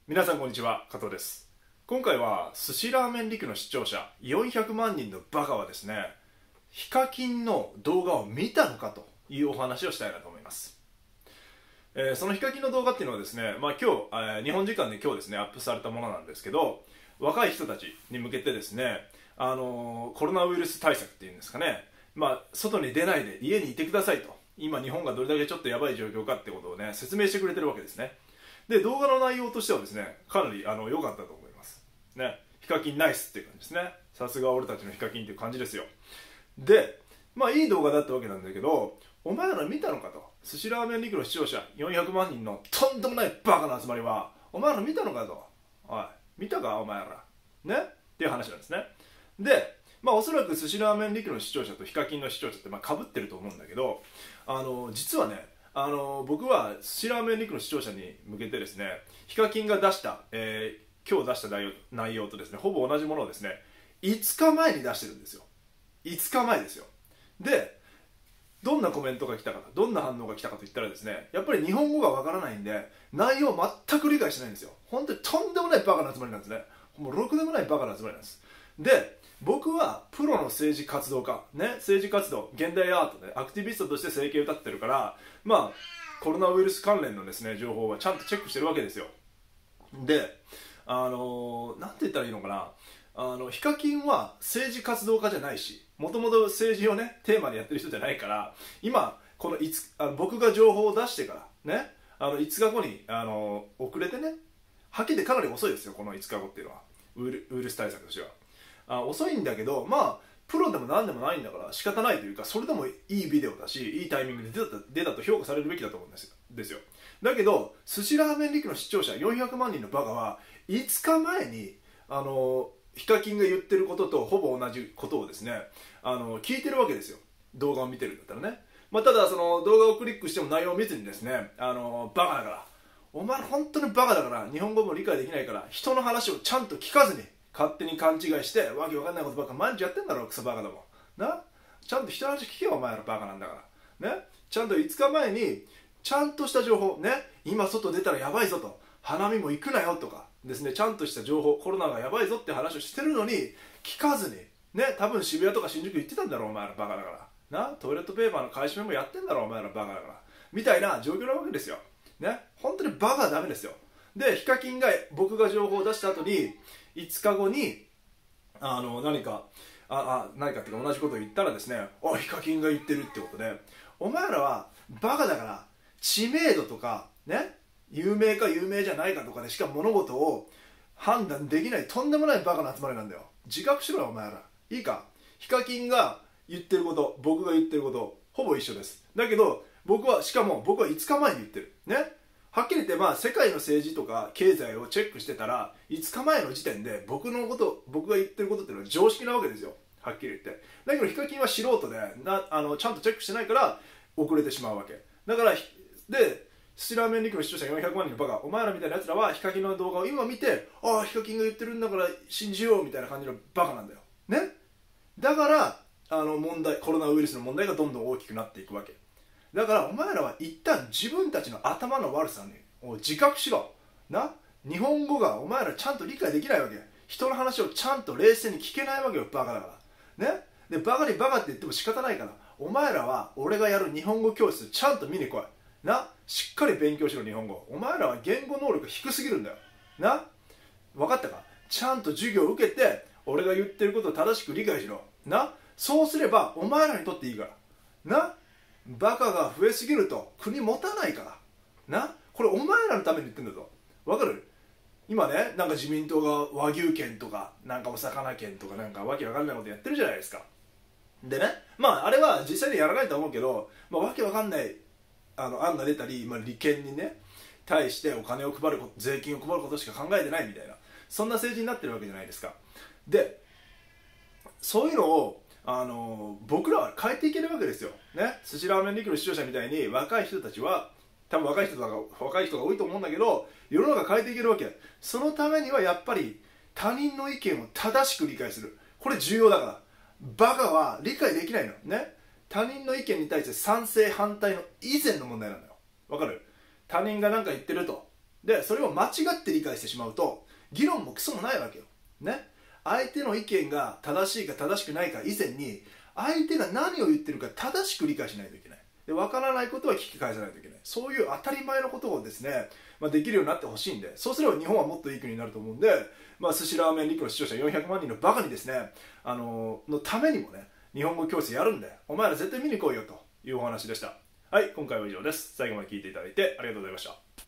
皆さんこんにちは、加藤です。今回は寿司ラーメン陸の視聴者400万人のバカはですね、ヒカキンの動画を見たのかというお話をしたいなと思います。そのヒカキンの動画っていうのはですね、今日、日本時間で今日ですねアップされたものなんですけど、若い人たちに向けてですね、コロナウイルス対策っていうんですかね、外に出ないで家にいてくださいと、今日本がどれだけちょっとやばい状況かってことをね説明してくれてるわけですね。で、動画の内容としてはですね、かなり良かったと思いますね。ヒカキンナイスっていう感じですね。さすが俺たちのヒカキンっていう感じですよ。で、いい動画だったわけなんだけど、お前ら見たのかと。寿司ラーメン陸の視聴者400万人のとんでもないバカな集まりは、お前ら見たのかと。おい、見たかお前ら。ねっていう話なんですね。で、おそらく寿司ラーメン陸の視聴者とヒカキンの視聴者って被ってると思うんだけど、実はね、僕は寿司ラーメン陸の視聴者に向けてですね、ヒカキンが出した、今日出した内容とですね、ほぼ同じものをですね、5日前に出してるんですよ。5日前ですよ。で、どんなコメントが来たか、どんな反応が来たかといったらですね、やっぱり日本語がわからないんで、内容を全く理解してないんですよ。本当にとんでもないバカな集まりなんですね。もうろくでもないバカな集まりなんです。で、僕はプロの政治活動家、政治活動、現代アートでアクティビストとして生計を立ってるから、コロナウイルス関連のですね、情報はちゃんとチェックしてるわけですよ。で、なんて言ったらいいのかな、ヒカキンは政治活動家じゃないし、もともと政治をね、テーマでやってる人じゃないから、今、この僕が情報を出してからね、5日後に遅れてね、はっきり言ってかなり遅いですよ、この5日後っていうのは、ウイルス対策としては。遅いんだけど、プロでも何でもないんだから仕方ないというか、それでもいいビデオだし、いいタイミングで出たと評価されるべきだと思うんですよ。だけど、寿司ラーメン陸の視聴者400万人のバカは、5日前に、ヒカキンが言ってることとほぼ同じことをですね、聞いてるわけですよ。動画を見てるんだったらね。ただ、その動画をクリックしても内容を見ずにですね、バカだから、お前本当にバカだから、日本語も理解できないから、人の話をちゃんと聞かずに、勝手に勘違いしてわけわかんないことばっか毎日やってんだろクソバカだもんな。ちゃんと人の話聞けよお前らバカなんだからね。ちゃんと5日前にちゃんとした情報ね、今外出たらやばいぞと、花見も行くなよとかですね、ちゃんとした情報、コロナがやばいぞって話をしてるのに聞かずにね、多分渋谷とか新宿行ってたんだろお前らバカだからな。トイレットペーパーの買い占めもやってんだろお前らバカだからみたいな状況なわけですよね。本当にバカはダメですよ。で、ヒカキンが僕が情報を出した後に5日後に何かっていうか同じことを言ったらですね、ヒカキンが言ってるってことで、お前らはバカだから知名度とかね、有名か有名じゃないかとかでしか物事を判断できないとんでもないバカな集まりなんだよ。自覚しろよお前ら。いいか、ヒカキンが言ってること、僕が言ってることほぼ一緒です。だけど僕は5日前に言ってるね。はっきり言って世界の政治とか経済をチェックしてたら5日前の時点で僕が言ってることっていうのは常識なわけですよ、はっきり言って。だけどヒカキンは素人でちゃんとチェックしてないから遅れてしまうわけだから。で、寿司ラーメン陸の視聴者400万人のバカ、お前らみたいなやつらはヒカキンの動画を今見て、ヒカキンが言ってるんだから信じようみたいな感じのバカなんだよね。だからコロナウイルスの問題がどんどん大きくなっていくわけだから、お前らは一旦自分たちの頭の悪さを自覚しろな。日本語がお前らちゃんと理解できないわけ。人の話をちゃんと冷静に聞けないわけよ、バカだからね。で、バカにバカって言っても仕方ないから、お前らは俺がやる日本語教室ちゃんと見に来いな。しっかり勉強しろ日本語。お前らは言語能力低すぎるんだよな。分かったか。ちゃんと授業を受けて俺が言ってることを正しく理解しろな。そうすればお前らにとっていいからな。バカが増えすぎると国持たないからな。これお前らのために言ってんだぞ。わかる？今ね、自民党が和牛券とかお魚券とかわけわかんないことやってるじゃないですか。でね、あれは実際にやらないと思うけど、わけわかんない案が出たり、利権にね対してお金を配ること、税金を配ることしか考えてないみたいな、そんな政治になってるわけじゃないですか。で、そういうのを僕らは変えていけるわけですよね。寿司ラーメン陸の視聴者みたいに若い人たちは、多分若い人が多いと思うんだけど、世の中変えていけるわけ。そのためにはやっぱり他人の意見を正しく理解する、これ重要だから。バカは理解できないのね。他人の意見に対して賛成反対の以前の問題なんだよ。わかる？他人が何か言ってると、 でそれを間違って理解してしまうと議論もクソもないわけよね。相手の意見が正しいか正しくないか以前に相手が何を言ってるか正しく理解しないといけない。で分からないことは聞き返さないといけない。そういう当たり前のことをですね、できるようになってほしいんで、そうすれば日本はもっといい国になると思うんで、寿司ラーメン陸の視聴者400万人のバカにですね、のためにもね、日本語教室やるんで、お前ら絶対見に来いよというお話でした。はい、今回は以上です。最後まで聞いていただいてありがとうございました。